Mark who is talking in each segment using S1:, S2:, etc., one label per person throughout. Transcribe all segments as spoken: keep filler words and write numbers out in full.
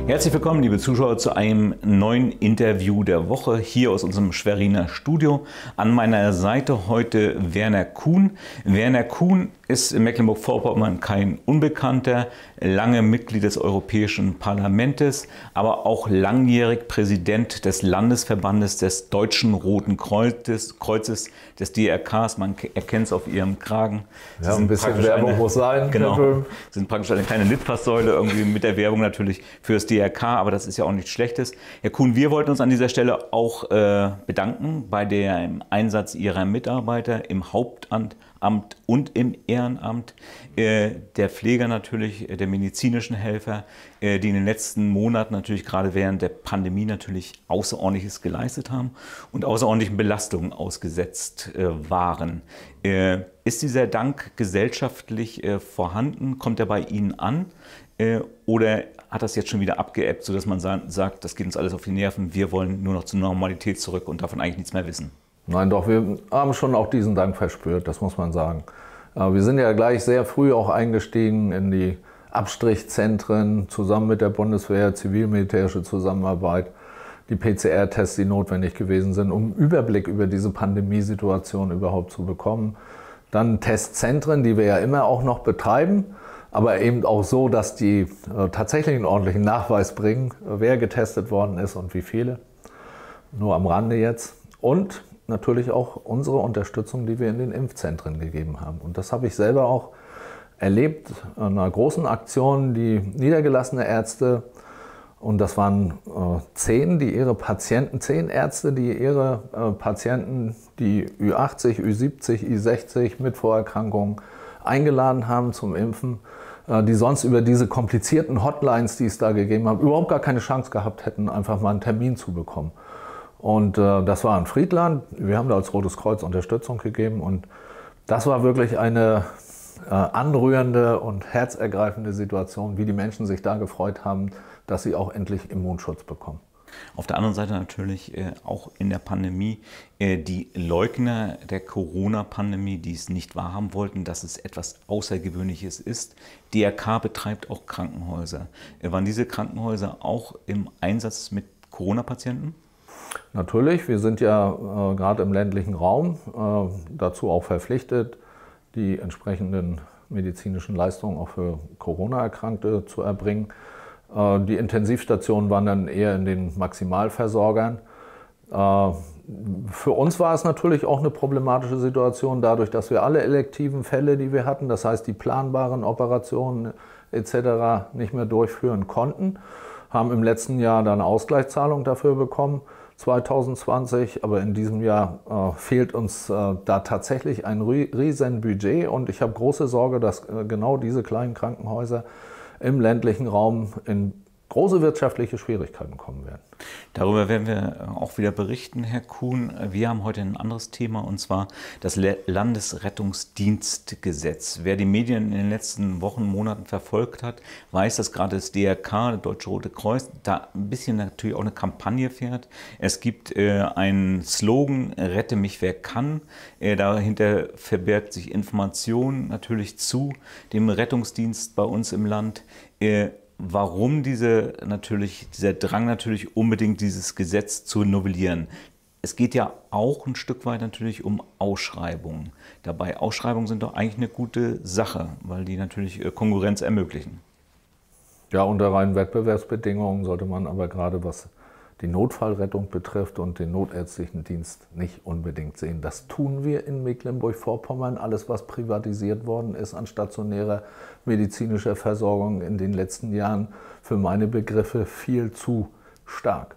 S1: Herzlich willkommen, liebe Zuschauer, zu einem neuen Interview der Woche hier aus unserem Schweriner Studio. An meiner Seite heute Werner Kuhn. Werner Kuhn ist in Mecklenburg-Vorpommern kein Unbekannter, lange Mitglied des Europäischen Parlaments, aber auch langjährig Präsident des Landesverbandes des Deutschen Roten Kreuzes, Kreuzes des D R Ks. Man erkennt es auf Ihrem Kragen. Sie
S2: ja, ein bisschen Werbung eine, muss sein.
S1: Genau, Sie sind praktisch eine kleine Litfaßsäule irgendwie mit der Werbung natürlich für das D R K, aber das ist ja auch nichts Schlechtes. Herr Kuhn, wir wollten uns an dieser Stelle auch äh, bedanken bei dem Einsatz Ihrer Mitarbeiter im Hauptamt Amt und im Ehrenamt, äh, der Pfleger natürlich, äh, der medizinischen Helfer, äh, die in den letzten Monaten natürlich gerade während der Pandemie natürlich Außerordentliches geleistet haben und außerordentlichen Belastungen ausgesetzt äh, waren. Äh, ist dieser Dank gesellschaftlich äh, vorhanden? Kommt er bei Ihnen an? Äh, oder hat das jetzt schon wieder abgeebbt, sodass man sa sagt, das geht uns alles auf die Nerven, wir wollen nur noch zur Normalität zurück und davon eigentlich nichts mehr wissen?
S2: Nein, doch, wir haben schon auch diesen Dank verspürt, das muss man sagen. Wir sind ja gleich sehr früh auch eingestiegen in die Abstrichzentren, zusammen mit der Bundeswehr, zivil-militärische Zusammenarbeit, die P C R-Tests, die notwendig gewesen sind, um einen Überblick über diese Pandemiesituation überhaupt zu bekommen. Dann Testzentren, die wir ja immer auch noch betreiben, aber eben auch so, dass die äh, tatsächlich einen ordentlichen Nachweis bringen, wer getestet worden ist und wie viele. Nur am Rande jetzt. Und natürlich auch unsere Unterstützung, die wir in den Impfzentren gegeben haben. Und das habe ich selber auch erlebt in einer großen Aktion, die niedergelassene Ärzte, und das waren äh, zehn, die ihre Patienten, zehn Ärzte, die ihre äh, Patienten, die Ü achtzig, Ü siebzig, Ü sechzig mit Vorerkrankungen eingeladen haben zum Impfen, äh, die sonst über diese komplizierten Hotlines, die es da gegeben hat, überhaupt gar keine Chance gehabt hätten, einfach mal einen Termin zu bekommen. Und äh, das war in Friedland. Wir haben da als Rotes Kreuz Unterstützung gegeben. Und das war wirklich eine äh, anrührende und herzergreifende Situation, wie die Menschen sich da gefreut haben, dass sie auch endlich Immunschutz bekommen.
S1: Auf der anderen Seite natürlich äh, auch in der Pandemie äh, die Leugner der Corona-Pandemie, die es nicht wahrhaben wollten, dass es etwas Außergewöhnliches ist. D R K betreibt auch Krankenhäuser. Äh, waren diese Krankenhäuser auch im Einsatz mit Corona-Patienten?
S2: Natürlich, wir sind ja äh, gerade im ländlichen Raum äh, dazu auch verpflichtet, die entsprechenden medizinischen Leistungen auch für Corona-Erkrankte zu erbringen. Äh, die Intensivstationen waren dann eher in den Maximalversorgern. Äh, für uns war es natürlich auch eine problematische Situation, dadurch, dass wir alle elektiven Fälle, die wir hatten, das heißt die planbaren Operationen et cetera, nicht mehr durchführen konnten, haben im letzten Jahr dann eine Ausgleichszahlung dafür bekommen. zwanzig zwanzig, aber in diesem Jahr äh, fehlt uns äh, da tatsächlich ein riesen Budget und ich habe große Sorge, dass äh, genau diese kleinen Krankenhäuser im ländlichen Raum in große wirtschaftliche Schwierigkeiten kommen werden.
S1: Darüber werden wir auch wieder berichten, Herr Kuhn. Wir haben heute ein anderes Thema, und zwar das Landesrettungsdienstgesetz. Wer die Medien in den letzten Wochen, Monaten verfolgt hat, weiß, dass gerade das D R K, der Deutsche Rote Kreuz, da ein bisschen natürlich auch eine Kampagne fährt. Es gibt äh, einen Slogan, rette mich wer kann. Äh, dahinter verbirgt sich Information natürlich zu dem Rettungsdienst bei uns im Land. Äh, Warum diese natürlich, dieser Drang natürlich unbedingt dieses Gesetz zu novellieren? Es geht ja auch ein Stück weit natürlich um Ausschreibungen. Dabei Ausschreibungen sind doch eigentlich eine gute Sache, weil die natürlich Konkurrenz ermöglichen.
S2: Ja, unter reinen Wettbewerbsbedingungen sollte man aber gerade, was die Notfallrettung betrifft und den notärztlichen Dienst, nicht unbedingt sehen. Das tun wir in Mecklenburg-Vorpommern. Alles, was privatisiert worden ist an stationärer medizinischer Versorgung in den letzten Jahren, für meine Begriffe viel zu stark.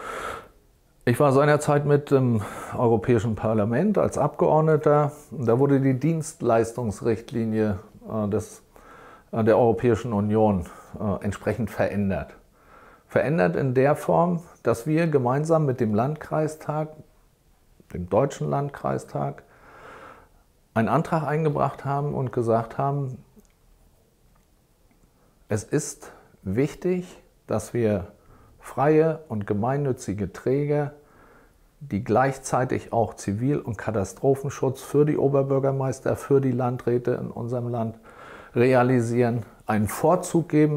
S2: Ich war seinerzeit mit dem Europäischen Parlament als Abgeordneter. Da wurde die Dienstleistungsrichtlinie des, der Europäischen Union entsprechend verändert. Verändert in der Form, dass wir gemeinsam mit dem Landkreistag, dem Deutschen Landkreistag, einen Antrag eingebracht haben und gesagt haben, es ist wichtig, dass wir freie und gemeinnützige Träger, die gleichzeitig auch Zivil- und Katastrophenschutz für die Oberbürgermeister, für die Landräte in unserem Land realisieren, einen Vorzug geben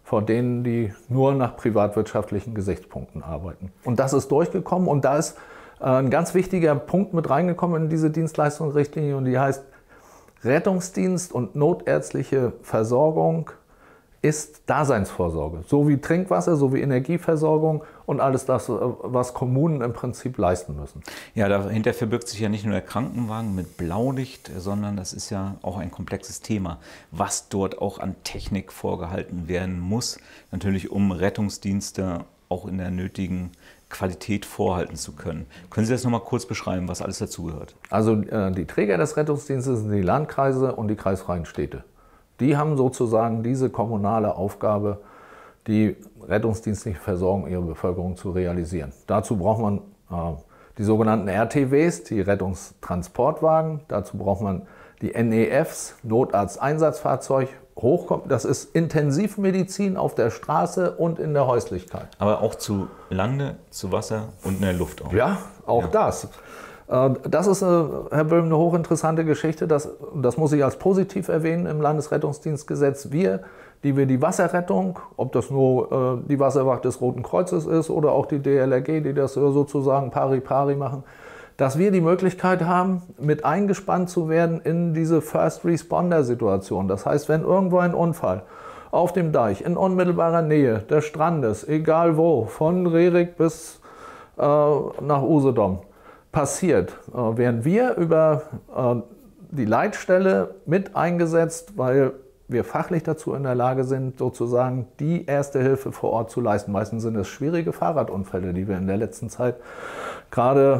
S2: vor denen, die nur nach privatwirtschaftlichen Gesichtspunkten arbeiten. Und das ist durchgekommen und da ist ein ganz wichtiger Punkt mit reingekommen in diese Dienstleistungsrichtlinie und die heißt, Rettungsdienst und notärztliche Versorgung ist Daseinsvorsorge, so wie Trinkwasser, so wie Energieversorgung und alles das, was Kommunen im Prinzip leisten müssen.
S1: Ja, dahinter verbirgt sich ja nicht nur der Krankenwagen mit Blaulicht, sondern das ist ja auch ein komplexes Thema, was dort auch an Technik vorgehalten werden muss, natürlich um Rettungsdienste auch in der nötigen Qualität vorhalten zu können. Können Sie das noch mal kurz beschreiben, was alles dazugehört?
S2: Also äh, die Träger des Rettungsdienstes sind die Landkreise und die kreisfreien Städte. Die haben sozusagen diese kommunale Aufgabe, die rettungsdienstliche Versorgung ihrer Bevölkerung zu realisieren. Dazu braucht man äh, die sogenannten R T Ws, die Rettungstransportwagen. Dazu braucht man die N E Fs, Notarzteinsatzfahrzeug. Hochkommt, das ist Intensivmedizin auf der Straße und in der Häuslichkeit.
S1: Aber auch zu Lande, zu Wasser und in der Luft auch.
S2: Ja, auch ja. das. Das ist, Herr Böhm, eine hochinteressante Geschichte. Das, das muss ich als positiv erwähnen im Landesrettungsdienstgesetz. Wir, die wir die Wasserrettung, ob das nur die Wasserwacht des Roten Kreuzes ist oder auch die D L R G, die das sozusagen pari pari machen, dass wir die Möglichkeit haben, mit eingespannt zu werden in diese First-Responder-Situation. Das heißt, wenn irgendwo ein Unfall auf dem Deich in unmittelbarer Nähe des Strandes, egal wo, von Rerik bis äh, nach Usedom passiert, äh, werden wir über äh, die Leitstelle mit eingesetzt, weil wir fachlich dazu in der Lage sind, sozusagen die erste Hilfe vor Ort zu leisten. Meistens sind es schwierige Fahrradunfälle, die wir in der letzten Zeit gerade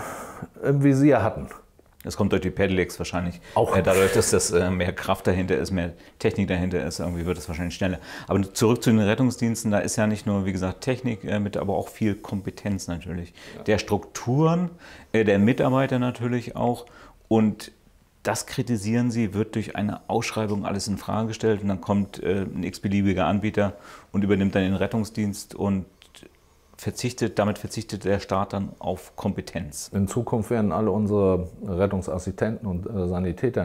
S2: im Visier hatten.
S1: Das kommt durch die Pedelecs wahrscheinlich.
S2: Auch.
S1: Äh, dadurch, dass das äh, mehr Kraft dahinter ist, mehr Technik dahinter ist, irgendwie wird es wahrscheinlich schneller. Aber zurück zu den Rettungsdiensten, da ist ja nicht nur, wie gesagt, Technik äh, mit, aber auch viel Kompetenz natürlich. Ja. Der Strukturen, äh, der Mitarbeiter natürlich auch. Und das kritisieren Sie, wird durch eine Ausschreibung alles in Frage gestellt und dann kommt äh, ein x-beliebiger Anbieter und übernimmt dann den Rettungsdienst und verzichtet, damit verzichtet der Staat dann auf Kompetenz.
S2: In Zukunft werden alle unsere Rettungsassistenten und äh, Sanitäter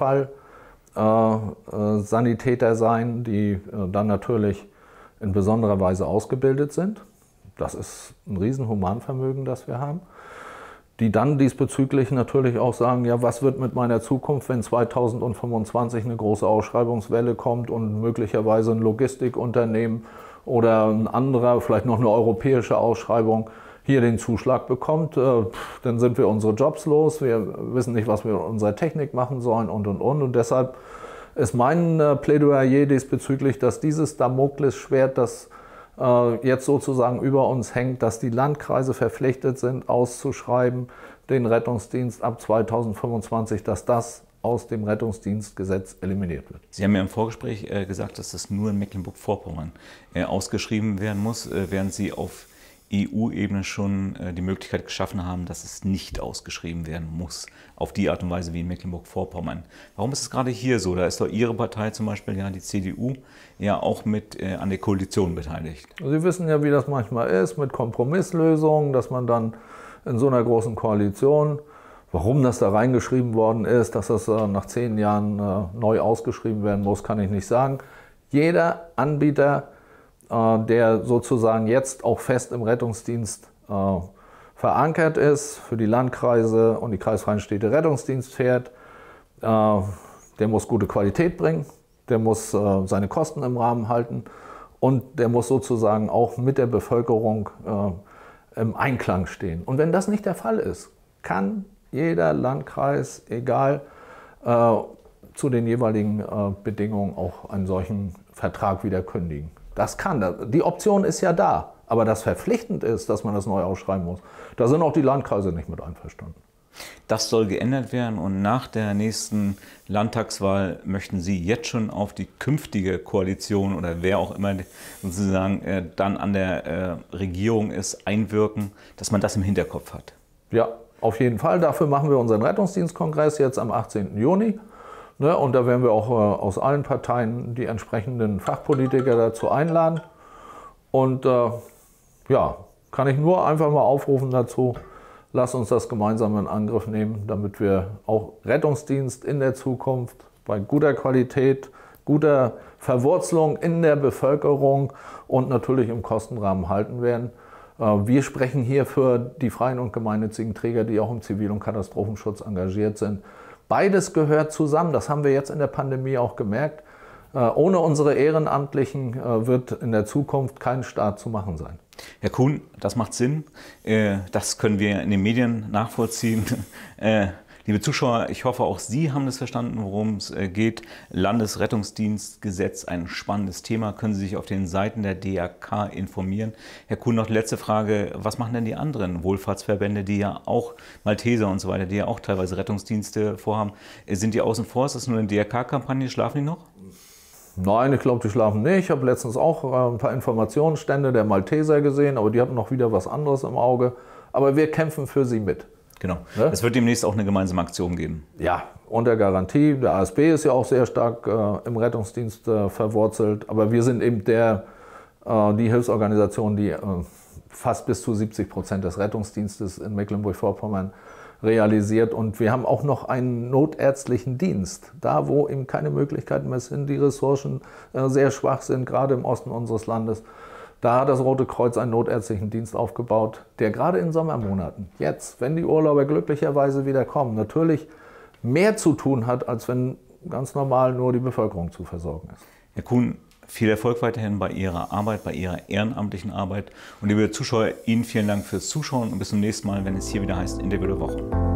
S2: Notfall-Sanitäter äh, sein, die äh, dann natürlich in besonderer Weise ausgebildet sind. Das ist ein Riesenhumanvermögen, das wir haben. Die dann diesbezüglich natürlich auch sagen, ja, was wird mit meiner Zukunft, wenn zweitausendfünfundzwanzig eine große Ausschreibungswelle kommt und möglicherweise ein Logistikunternehmen oder ein anderer, vielleicht noch eine europäische Ausschreibung, hier den Zuschlag bekommt, äh, dann sind wir unsere Jobs los, wir wissen nicht, was wir mit unserer Technik machen sollen und, und, und. Und deshalb ist mein äh, Plädoyer diesbezüglich, dass dieses Damoklesschwert, das äh, jetzt sozusagen über uns hängt, dass die Landkreise verpflichtet sind, auszuschreiben, den Rettungsdienst ab zweitausendfünfundzwanzig, dass das aus dem Rettungsdienstgesetz eliminiert wird.
S1: Sie haben ja im Vorgespräch äh, gesagt, dass das nur in Mecklenburg-Vorpommern äh, ausgeschrieben werden muss, äh, während Sie auf E U-Ebene schon äh, die Möglichkeit geschaffen haben, dass es nicht ausgeschrieben werden muss, auf die Art und Weise wie in Mecklenburg-Vorpommern. Warum ist es gerade hier so? Da ist doch Ihre Partei zum Beispiel, ja die C D U, ja auch mit äh, an der Koalition beteiligt.
S2: Sie wissen ja, wie das manchmal ist mit Kompromisslösungen, dass man dann in so einer großen Koalition, warum das da reingeschrieben worden ist, dass das äh, nach zehn Jahren äh, neu ausgeschrieben werden muss, kann ich nicht sagen. Jeder Anbieter, äh, der sozusagen jetzt auch fest im Rettungsdienst äh, verankert ist, für die Landkreise und die kreisfreien Städte Rettungsdienst fährt, äh, der muss gute Qualität bringen, der muss äh, seine Kosten im Rahmen halten und der muss sozusagen auch mit der Bevölkerung äh, im Einklang stehen. Und wenn das nicht der Fall ist, kann jeder Landkreis, egal äh, zu den jeweiligen äh, Bedingungen, auch einen solchen Vertrag wieder kündigen. Das kann. Die Option ist ja da. Aber dass verpflichtend ist, dass man das neu ausschreiben muss, da sind auch die Landkreise nicht mit einverstanden.
S1: Das soll geändert werden und nach der nächsten Landtagswahl möchten Sie jetzt schon auf die künftige Koalition oder wer auch immer sozusagen äh, dann an der äh, Regierung ist, einwirken, dass man das im Hinterkopf hat.
S2: Ja. Auf jeden Fall. Dafür machen wir unseren Rettungsdienstkongress jetzt am achtzehnten Juni. Ne, und da werden wir auch äh, aus allen Parteien die entsprechenden Fachpolitiker dazu einladen. Und äh, ja, kann ich nur einfach mal aufrufen dazu, lasst uns das gemeinsam in Angriff nehmen, damit wir auch Rettungsdienst in der Zukunft bei guter Qualität, guter Verwurzelung in der Bevölkerung und natürlich im Kostenrahmen halten werden. Wir sprechen hier für die freien und gemeinnützigen Träger, die auch im Zivil- und Katastrophenschutz engagiert sind. Beides gehört zusammen, das haben wir jetzt in der Pandemie auch gemerkt. Ohne unsere Ehrenamtlichen wird in der Zukunft kein Staat zu machen sein.
S1: Herr Kuhn, das macht Sinn. Das können wir in den Medien nachvollziehen. Liebe Zuschauer, ich hoffe, auch Sie haben das verstanden, worum es geht. Landesrettungsdienstgesetz, ein spannendes Thema. Können Sie sich auf den Seiten der D R K informieren. Herr Kuhn, noch die letzte Frage. Was machen denn die anderen Wohlfahrtsverbände, die ja auch, Malteser und so weiter, die ja auch teilweise Rettungsdienste vorhaben? Sind die außen vor? Ist das nur eine D R K-Kampagne? Schlafen die noch?
S2: Nein, ich glaube, die schlafen nicht. Ich habe letztens auch ein paar Informationsstände der Malteser gesehen, aber die hatten noch wieder was anderes im Auge. Aber wir kämpfen für sie mit.
S1: Genau. Ne? Es wird demnächst auch eine gemeinsame Aktion geben.
S2: Ja, unter Garantie. Der A S B ist ja auch sehr stark äh, im Rettungsdienst äh, verwurzelt. Aber wir sind eben der, äh, die Hilfsorganisation, die äh, fast bis zu siebzig Prozent des Rettungsdienstes in Mecklenburg-Vorpommern realisiert. Und wir haben auch noch einen notärztlichen Dienst. Da, wo eben keine Möglichkeiten mehr sind, die Ressourcen äh, sehr schwach sind, gerade im Osten unseres Landes. Da hat das Rote Kreuz einen notärztlichen Dienst aufgebaut, der gerade in Sommermonaten, jetzt, wenn die Urlauber glücklicherweise wieder kommen, natürlich mehr zu tun hat, als wenn ganz normal nur die Bevölkerung zu versorgen ist.
S1: Herr Kuhn, viel Erfolg weiterhin bei Ihrer Arbeit, bei Ihrer ehrenamtlichen Arbeit. Und liebe Zuschauer, Ihnen vielen Dank fürs Zuschauen und bis zum nächsten Mal, wenn es hier wieder heißt Interview der Woche.